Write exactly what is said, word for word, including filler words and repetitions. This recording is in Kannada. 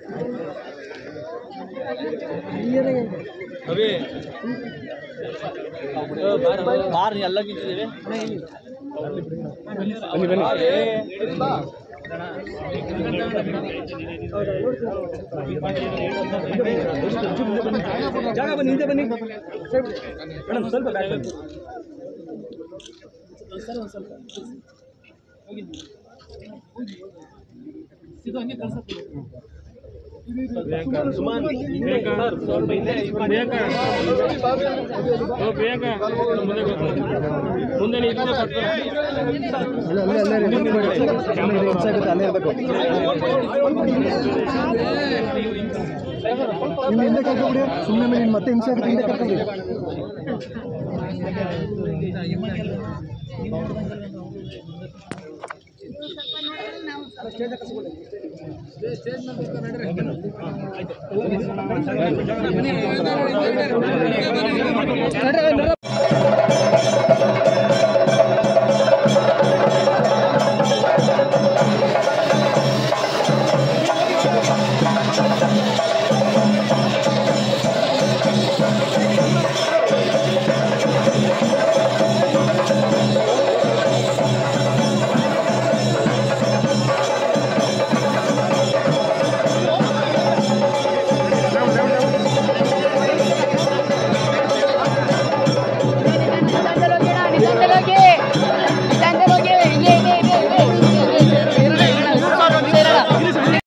अभी बाहर ಎಲ್ಲ ಕಿಂಚಿದ್ದೇವೆ ಬನ್ನಿ ಬನ್ನಿ ಜಾಗ ಬನ್ನಿ ಹಿಂದೆ ಬನ್ನಿ ಮೇಡಮ್ ಸ್ವಲ್ಪ ಬ್ಯಾಕ್ ಬನ್ನಿ ಸರ್ ಒಂದು ಸ್ವಲ್ಪ ಹೋಗಿ ಇದು ಹಂಗೆ ಕಳ್ಸಕ್ಕೆ ಸುಮನ್ ಪ್ರಿಯಾಂಕಾ ಪ್ರಿಯಾಂಕಾ ಓ ಪ್ರಿಯಾಂಕಾ ಮುಂದೆ ಮುಂದೆ ನೀ ಇಲ್ಲೇ ಬರ್ತೀರಾ ಅಲ್ಲ ಅಲ್ಲ ಅಲ್ಲ ಕ್ಯಾಮೆರಾ ಇನ್ಸಾಗುತ್ತೆ ಅಲ್ಲೇ ಇರಬೇಕು ನಿಮ್ಮ ಹಿಂದೆ ಕರ್ಕೊಂಡ್ಬಿಡಿ ಸುಮ್ಮನೆ ಮೇಲೆ ಮತ್ತೆ ಹಿಂಸೆ ಆಗುತ್ತೆ ಹಿಂದೆ ಕರ್ಕೊಂಡ್ಬಿಡಿ ಸ್ಟೇಜ್